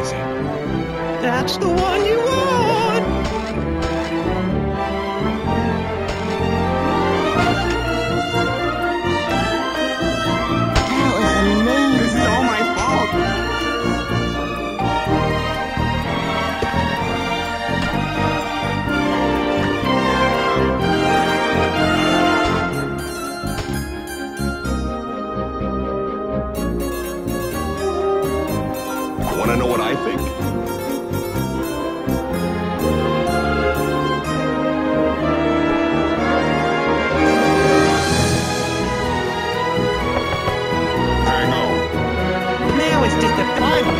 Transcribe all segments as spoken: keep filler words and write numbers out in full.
crazy. That's the one you want! That was amazing. This is all my fault. Want to know what I think? Hang on. Now it's just a final.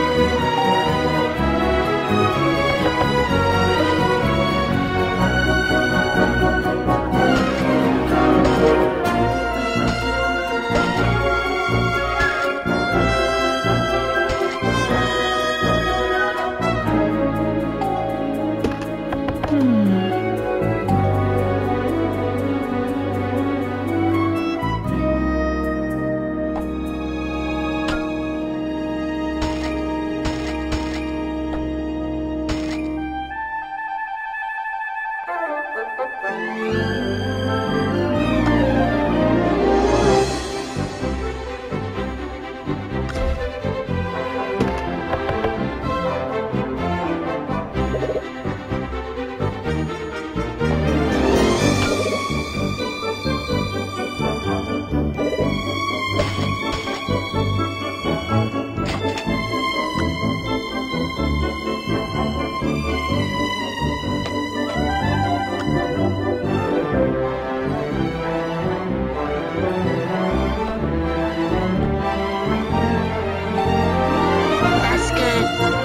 That's good.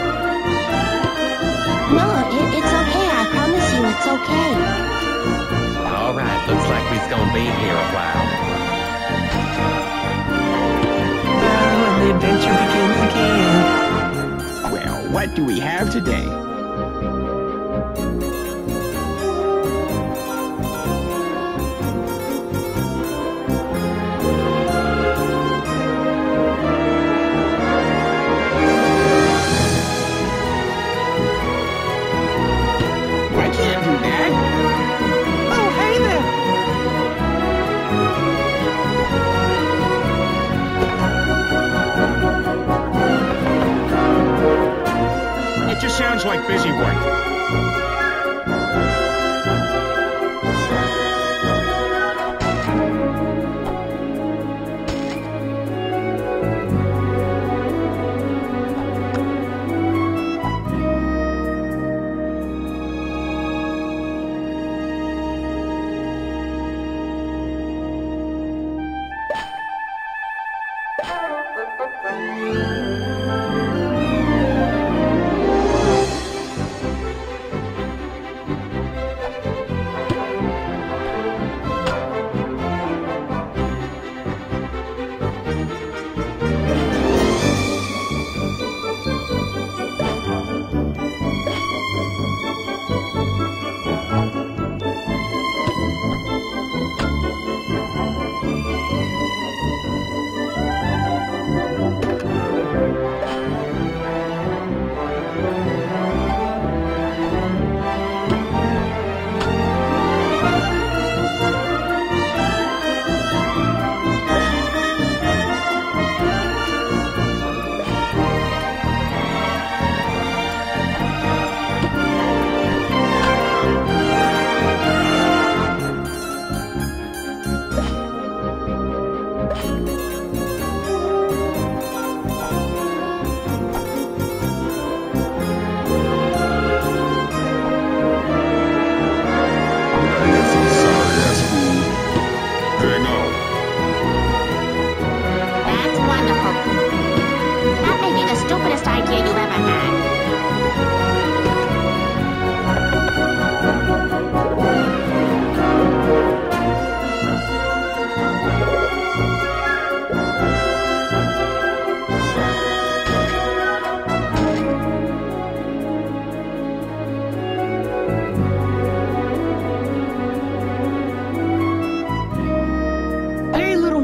No, it, it's okay. I promise you it's okay. All right, looks like we's gonna be here a while. Oh, and the adventure begins again. Well, what do we have today? I can't do that. Oh, hey there! It just sounds like busy work.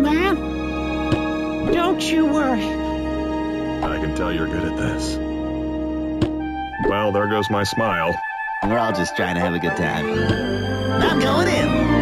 Don't you worry. I can tell you're good at this. Well, there goes my smile. We're all just trying to have a good time. I'm going in.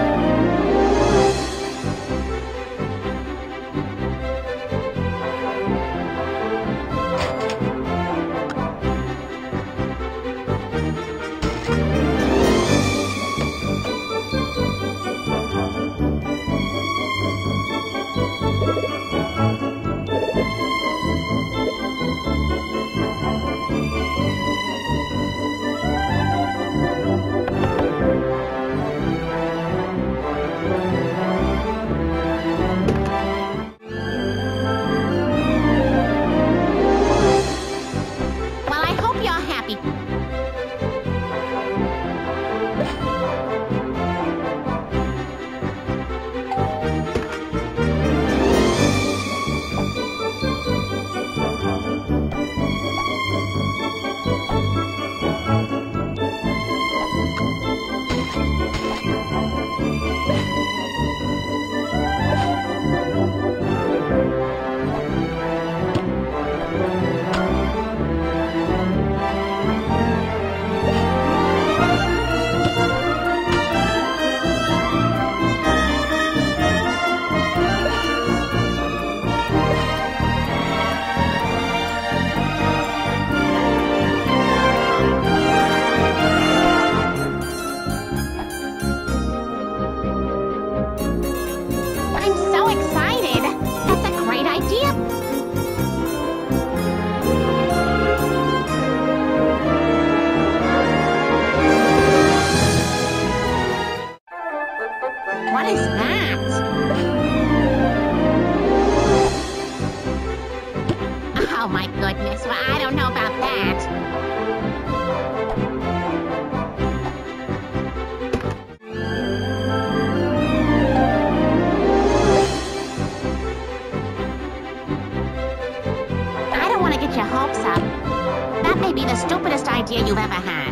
What is that? Oh my goodness, well, I don't know about that. I don't want to get your hopes up. That may be the stupidest idea you've ever had.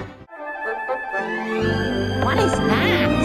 What is that?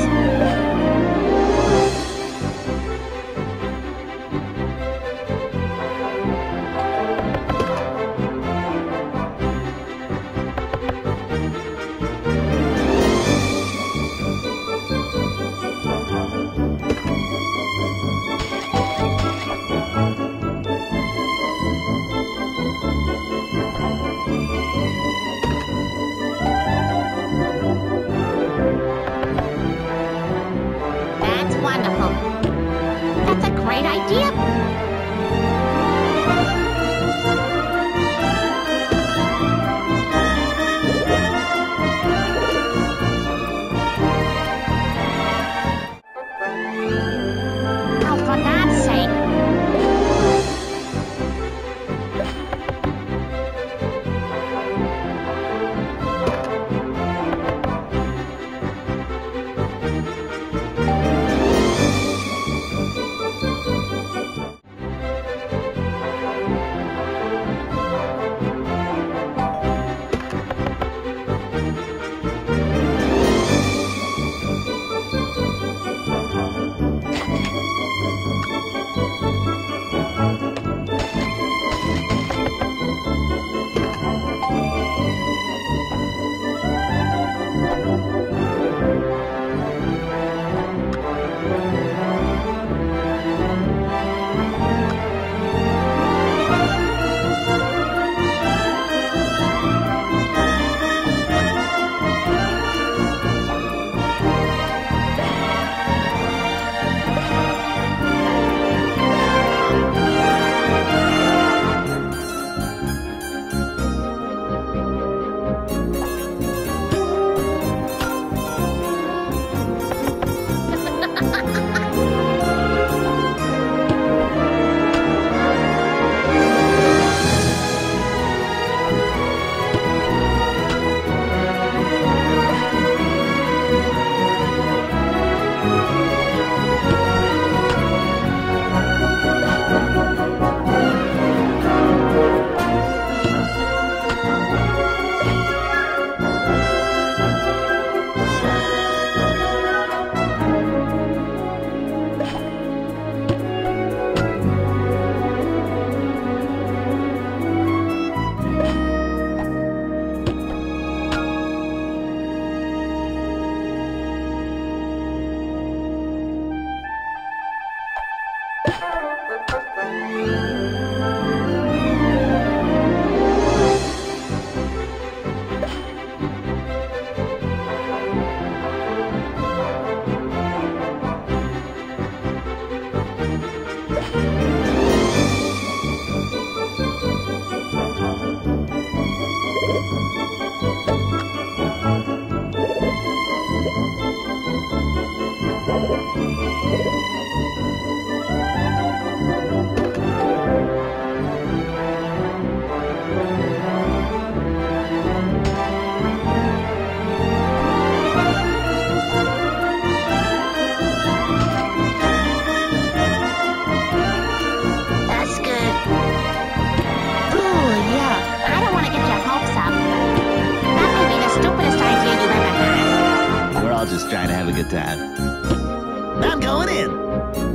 good time. I'm going in.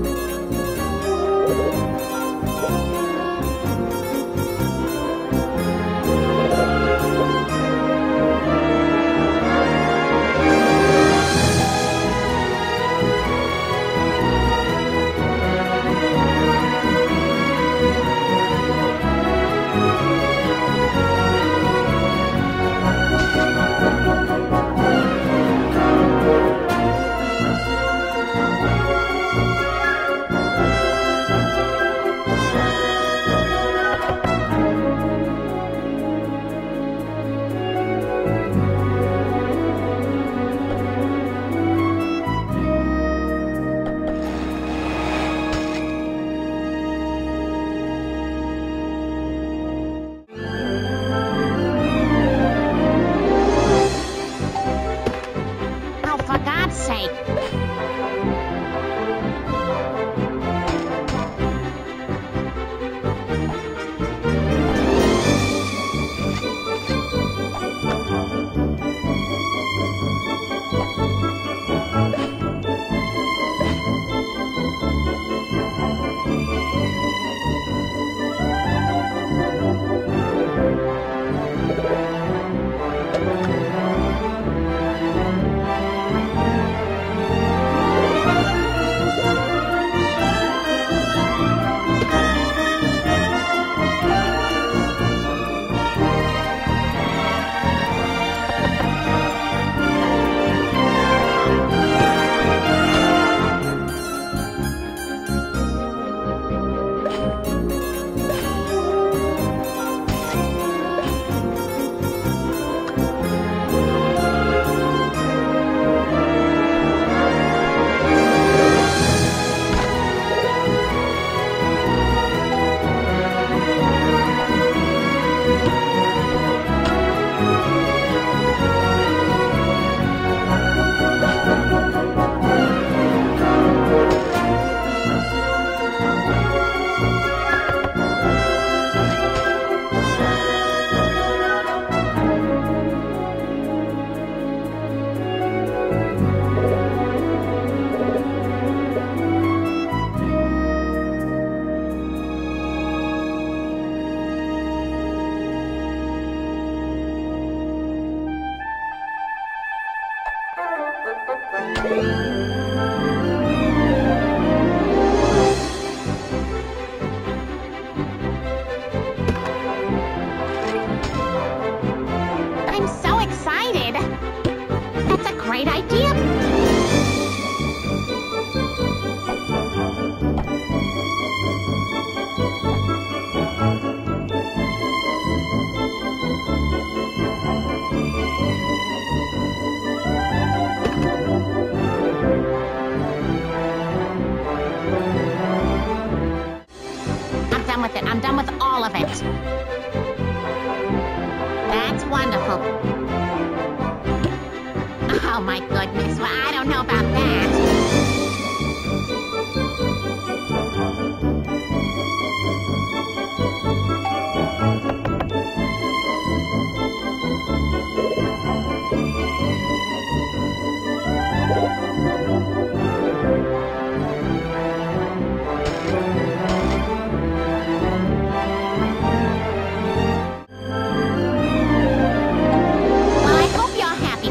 I'm so excited. That's a great idea. I'm done with it. I'm done with all of it. That's wonderful. Oh my goodness, well, I don't know about that. Well, I hope you're happy.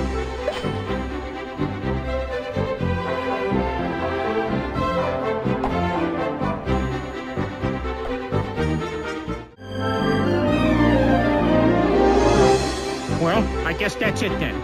Well, I guess that's it then.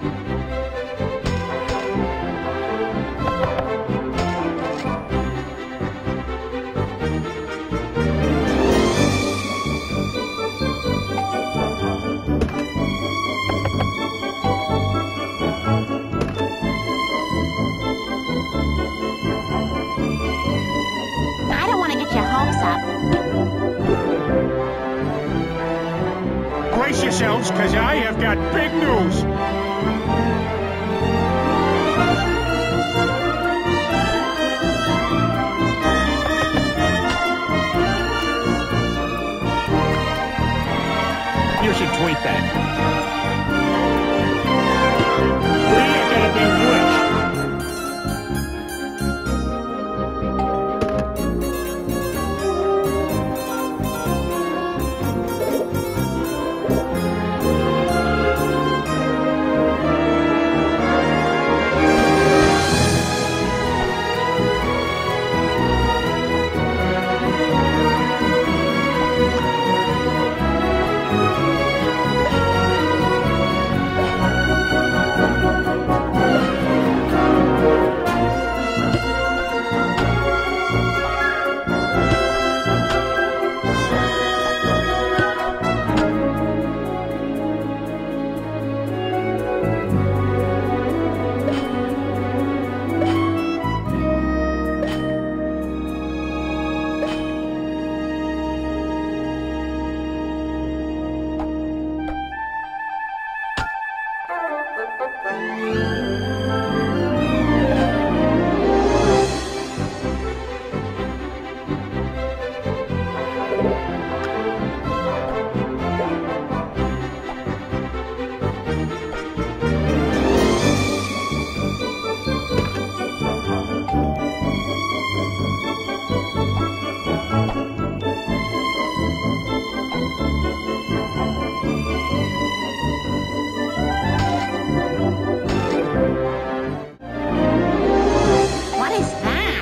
I don't want to get your hopes up. Brace yourselves, because I have got big news. You should tweet that. We are gonna be rich. What is that?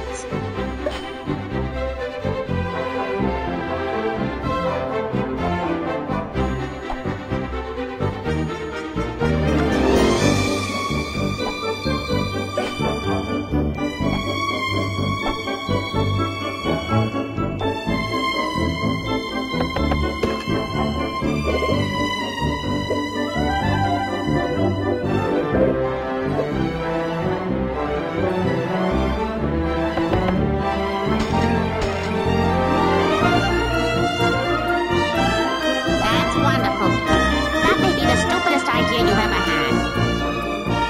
That's wonderful. That may be the stupidest idea you've ever had.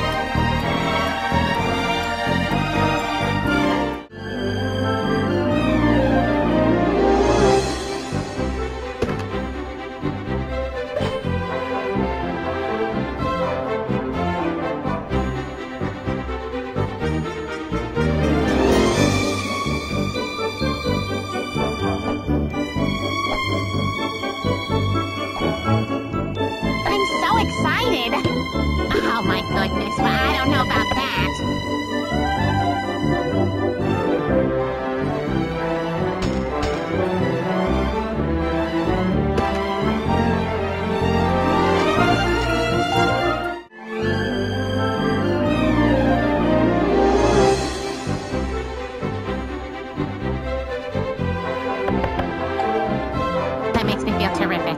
I'm so excited. Oh my goodness, well, I don't know about that. That makes me feel terrific.